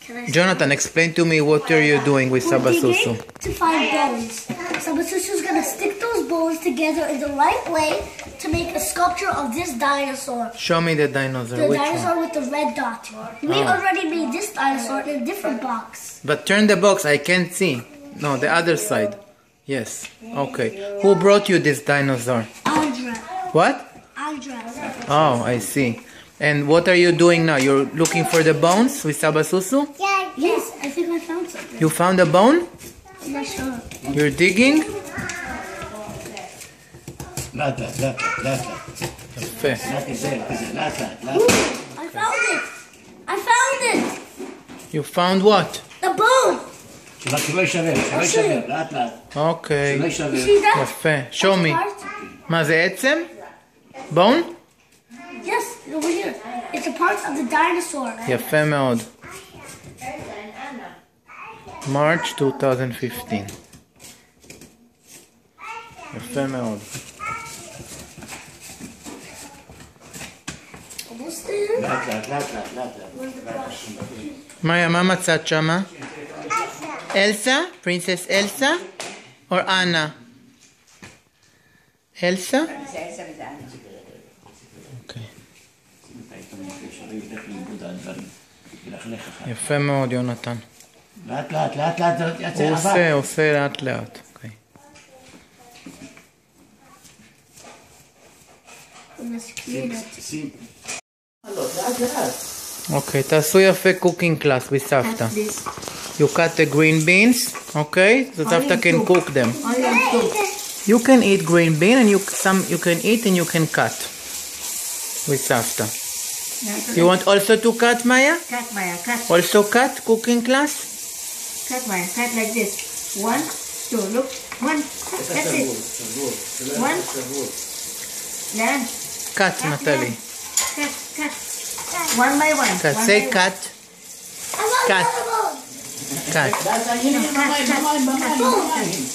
Jonathan, explain to me what are you doing with We're Sabasusu? digging to find bones. Sabasusu's gonna stick those bones together in the right way to make a sculpture of this dinosaur. Show me the dinosaur. The Which dinosaur one? with the red dot. We already made this dinosaur in a different box. But turn the box, I can't see. No, the other side. Yes. Okay. Who brought you this dinosaur? Andra. What? Andra. Oh, I see. And what are you doing now? You're looking for the bones with Sabasusu? Yeah. Yes, I think I found something. You found a bone? I'm not sure. You're digging? לאט לאט, לאט לאט, יפה. לאט לאט, לאט. I found it. I found it. You found what? The bone. שלא יישבר, שלא יישבר, לאט לאט. אוקיי. שלא You יישבר. see that? יפה. Show me. Part? מה זה עצם? בון? Yes, over here. It's a part of the dinosaur. יפה מאוד. March 2015. יפה מאוד. Almost there. לאט לאט, לאט לאט, לאט. מאיה, מה מצאת שמה? אלסה? פרינסס אלסה? או אנה? אלסה? אוקיי. יפה מאוד, יונתן. לאט לאט, לאט לאט, הוא עושה לאט לאט. אוקיי. Let's clean it. שים. לאט לאט. אוקיי, תעשו יפה cooking class בסבתא. You cut the green beans, okay? So Savta can cook them. You can eat green bean and you can eat and you can cut with Savta. You want also to cut, Maya? Cut, Maya, cut. Also cut cooking class? Cut, Maya, cut like this. 1, 2, look. 1, that's it. 1. Then, Cut, Natalie. cut, cut. 1 by 1. Cut. Say cut. Cut. Cut. לאט, הנה, במים.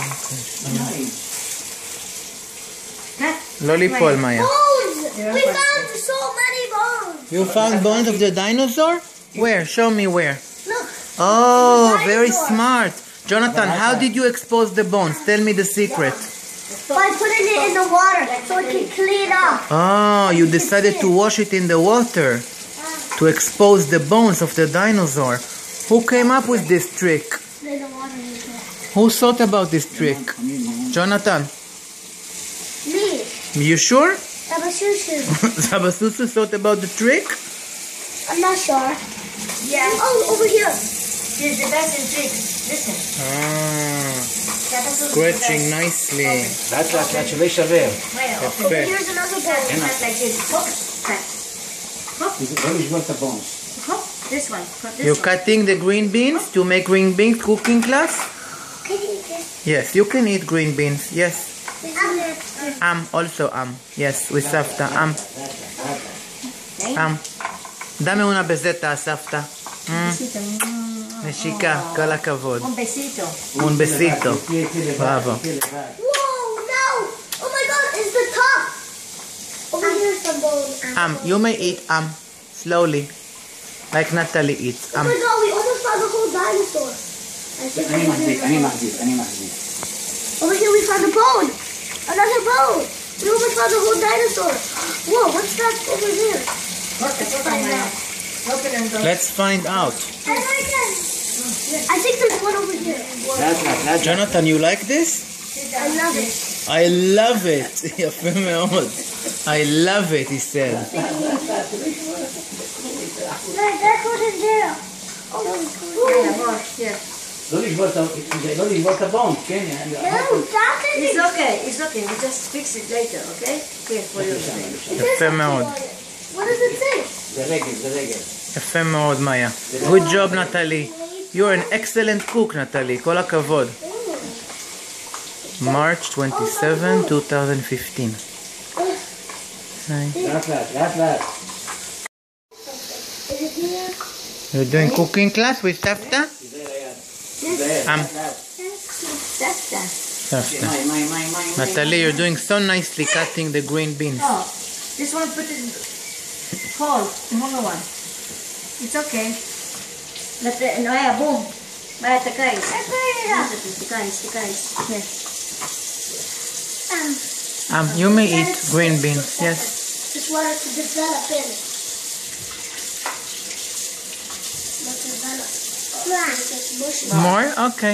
לא ליפול, Maya. Bones! We found so many bones! You found bones of the dinosaur? Where? Show me where. Look! Oh, very Dinosaur. smart. Jonathan, how did you expose the bones? Tell me the secret. By putting it in the water so it can clean up. Oh, you decided to wash it in the water to expose the bones of the dinosaur. Who came up with this trick? Then the water is there. Who thought about this trick? Jonathan, Me. you sure? Sabasusu. Sabasusu thought about the trick? I'm not sure. Yeah. Oh, over here. Here's the best in tricks. Listen. Ah, Sabasusu scratching is the best. nicely. לאט לאט, לאט, שלא יישבר. Maya, open. יפה. Here's another bone. Cut like this. Hop, cut. לא לשבור את הבונס. Hop, this one. Cut this You're one. cutting the green beans to make green beans cooking class? Can you just... Yes, you can eat green beans. Yes. Also Yes, with Savta. דמי una bezeta, Savta. נשיקה, כל הכבוד. Un besito. Un besito. Bravo. Whoa, no! Oh my god, it's the top! Over here's some bone. You may eat slowly, like Natalie eats. Oh my god, we almost found the whole dinosaur. אני מחזיק. Over here we found a bone. Another bone. We almost found the whole dinosaur. Whoa, what's that over here? Open, Maya. Open and go. Let's find out. I think there's one over here. לאט לאט, לאט. Jonathan, you like this? I love it. I love it. יפה מאוד. I love it, he said. That's what is there. Maya, more. Here. לא לשבור את הבונס, כן? No, that's it. It's okay. It's okay. We just fix it later, okay? Okay, for you. יפה מאוד. What does it say? זה רגל. יפה מאוד, מאיה. Good job, נטלי. You're an excellent cook, נטלי. כל הכבוד. March 27, 2015. לאט לאט. Is it here? You're doing cooking class with Savta? Safta. Savta. מים. Natalie, you're doing so nicely cutting the green beans. Oh, this one put it cold, smaller one. It's okay. Maya, boom. Maya, תקעי. תקעי. You may eat green beans. Yes. Just want it to develop in it. More? Okay.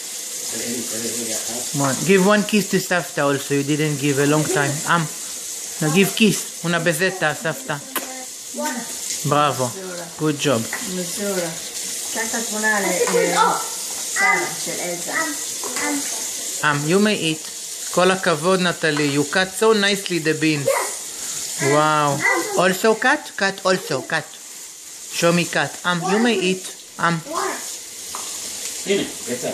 More. Give one kiss to Safta also. You didn't give a long time. Now give kiss. Una bezetta, Safta. Bravo. Good job. מזורה. קחת תמונה לשרה של אלזה. You may eat. כל הכבוד, Natalie. You cut so nicely the beans. Wow. Also cut? Cut also. Cut. Show me cut. You may eat. הנה, יצא.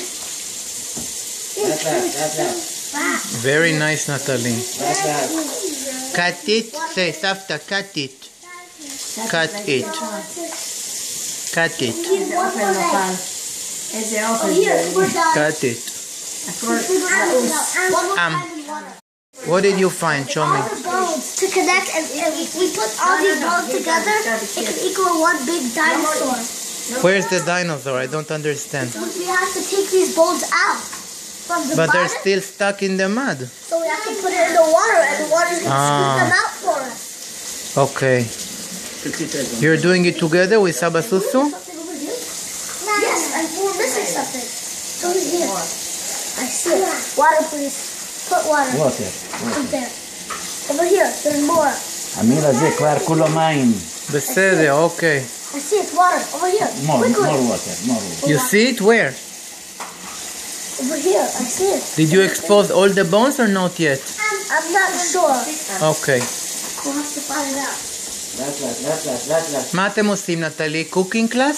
לאט. Very nice, Natalie. לאט. Cut it. Say, Safta, cut it. Cut it. Cut it. איזה אוכל נאכל. איזה אוכל זה. Cut it. הכל לעוס. What did you find? Show me. All the bones to connect, and if we put all these bones together, it can equal one big dinosaur. Where's the dinosaur? I don't understand. We have to take these bones out from the But they're bottom, still stuck in the mud. so we have to put it in the water, and the water's going to scoop them out for us. Okay. You're doing it together with Saba Susu? Something over here? Yes, we're missing something. It's over here. I see it. Water, please. Put water. ווטר. Up there. Over here. There's more. המיר הזה כבר כולו מים. בסדר, אוקיי. I see it. Water. Over here. more Quickly. water. You see it? Where? Over here. I see it. Did you expose all the bones or not yet? I'm not sure. Okay. We'll have to find out. לאט. מה אתם עושים, נטלי? קוקינג קלאס?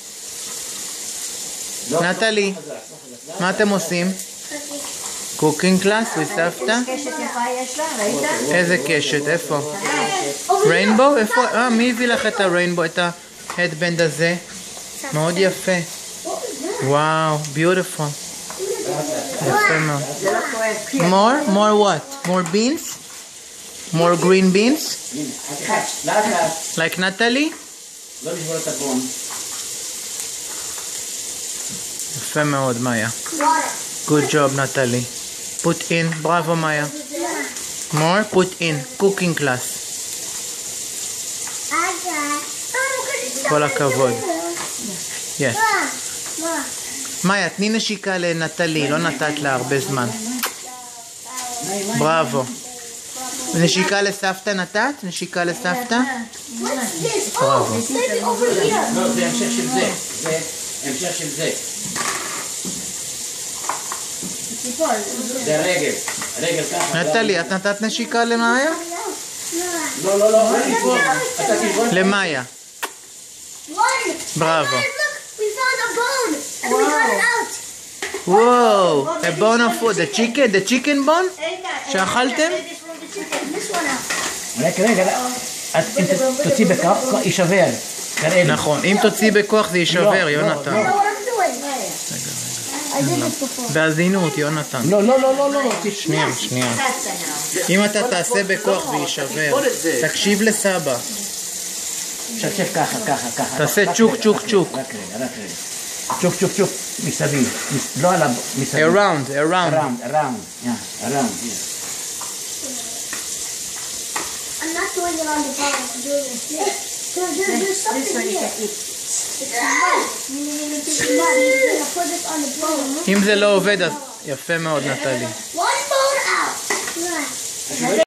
נטלי, מה אתם עושים? קוקינג קלאס וסבתא? קשת יפה יש לה, ראית? איזה קשת? איפה? ריינבו? איפה? מי הביא לך את הריינבו? את ההדבנד הזה? מאוד יפה. וואו, ביוטיפול. יפה מאוד. זה לא כואב. More what? More beans? More green beans? לאט. Like Natalie? לא לשבור את הבון. יפה מאוד, מאיה. Water. Good job, Natalie. Put in. Bravo, Maya. More? Put in. Cooking class. כל הכבוד. Yes. מאיה, תני נשיקה לנטלי, לא נתת לה הרבה זמן. בראבו. נשיקה לסבתא נתת? נשיקה לסבתא? בראבו. לא, זה המשך של זה. זה המשך של זה. זה רגל ככה. נטלי, את נתת נשיקה למאיה? לא, לא תיפול. אתה תיפול. למאיה. Bravo. Look, we found a bone, and we got it out. Whoa, a bone of food. The chicken bone? שאכלתם? This one out. רגע. אם תוציא בכך, יישבר. נכון, אם תוציא בכוח זה יישבר, יונתן. I know what I'm doing. I did this before. בעדינות, יונתן. לא. שנייה. אם אתה תעשה בכוח זה יישבר. תקשיב לסבא. שפשף ככה. תעשה צ'וק. רק רגע. צ'וק. מסביב. לא עליו, מסביב. Around. Around. I'm not doing it on the bottom. I'm doing it here. There's something here. It's mud. You're gonna put this on the bone. אם זה לא עובד אז יפה מאוד נטלי. One bone out.